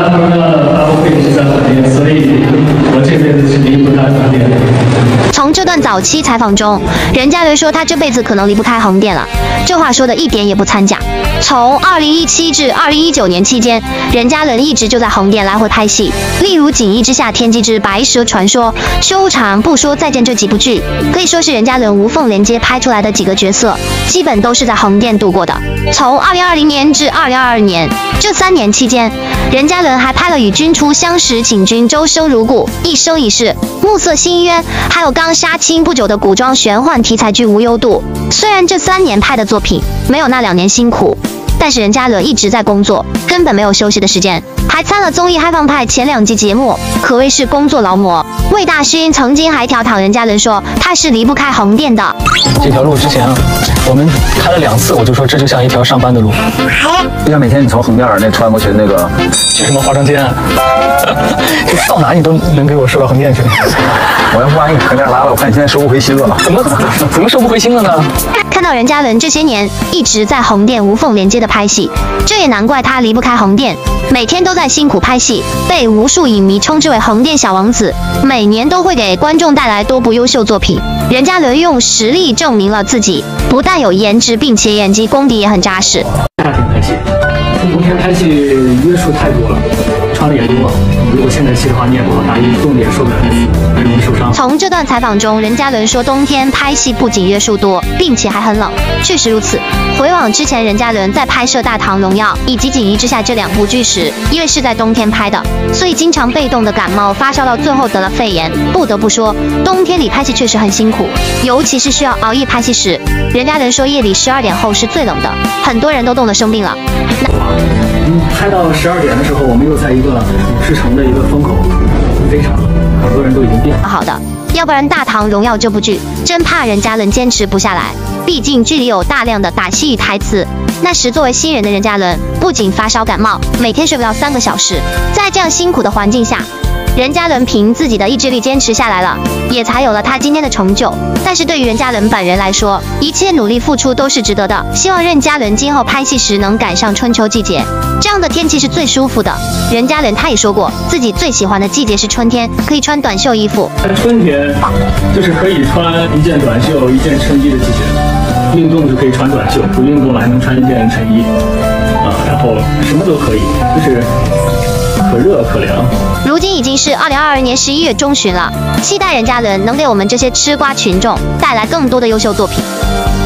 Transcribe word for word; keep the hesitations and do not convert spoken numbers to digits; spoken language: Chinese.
他们的发布会是在横店，所以我这辈子是离不开横店的。 从这段早期采访中，任嘉伦说他这辈子可能离不开横店了，这话说的一点也不掺假。从二零一七至二零一九年期间，任嘉伦一直就在横店来回拍戏，例如《锦衣之下》《天机之白蛇传说》《修长不说再见》这几部剧，可以说是任嘉伦无缝连接拍出来的几个角色，基本都是在横店度过的。从二零二零年至二零二二年这三年期间，任嘉伦还拍了与君初相识请君周生如故、一生一世、暮色新渊，还有刚杀青不久的古装玄幻题材剧《无忧渡》。虽然这三年拍的作品没有那两年辛苦，但是任嘉伦一直在工作，根本没有休息的时间，还参了综艺《嗨放派》前两季节目，可谓是工作劳模。魏大勋曾经还调侃任嘉伦说他是离不开横店的。 这条路之前我们开了两次，我就说这就像一条上班的路。 就像每天你从横店那穿过去那个去什么化妆间啊，到哪你都能给我说到横店去。 我要不把你横店拉了，我看你现在收不回心了。 怎么怎么收不回心了呢？ 看到任嘉伦这些年一直在横店无缝连接的拍戏，这也难怪他离不开横店，每天都在辛苦拍戏，被无数影迷称之为横店小王子，每年都会给观众带来多部优秀作品。任嘉伦用实力证明了自己，不但有颜值，并且演技功底也很扎实。 夏天拍戏，冬天拍戏约束太多了，穿的也多。如果现在戏的话，你也不好大意，冻得也受不了太死，很容易受伤。 从这段采访中，任嘉伦说冬天拍戏不仅约束多，并且还很冷，确实如此。回往之前，任嘉伦在拍摄《大唐荣耀》以及《锦衣之下》这两部剧时，因为是在冬天拍的，所以经常被冻的感冒发烧，到最后得了肺炎。不得不说，冬天里拍戏确实很辛苦，尤其是需要熬夜拍戏时，任嘉伦说夜里十二点后是最冷的，很多人都冻得生病了。 嗯，拍到十二点的时候，我们又在一个五十城的一个风口，非常冷，很多人都已经病了。 好的，要不然《大唐荣耀》这部剧真怕任嘉伦坚持不下来。毕竟剧里有大量的打戏与台词，那时作为新人的任嘉伦不仅发烧感冒，每天睡不到三个小时，在这样辛苦的环境下，任嘉伦凭自己的意志力坚持下来了，也才有了他今天的成就。但是对于任嘉伦本人来说，一切努力付出都是值得的。希望任嘉伦今后拍戏时能赶上春秋季节，这样的天气是最舒服的。任嘉伦他也说过，自己最喜欢的季节是春天，可以穿短袖衣服。 春天就是可以穿一件短袖、一件衬衣的季节。运动就可以穿短袖，不运动了还能穿一件衬衣，啊，然后什么都可以，就是可热可凉。 如今已经是二零二二年十一月中旬了，期待任嘉伦能给我们这些吃瓜群众带来更多的优秀作品。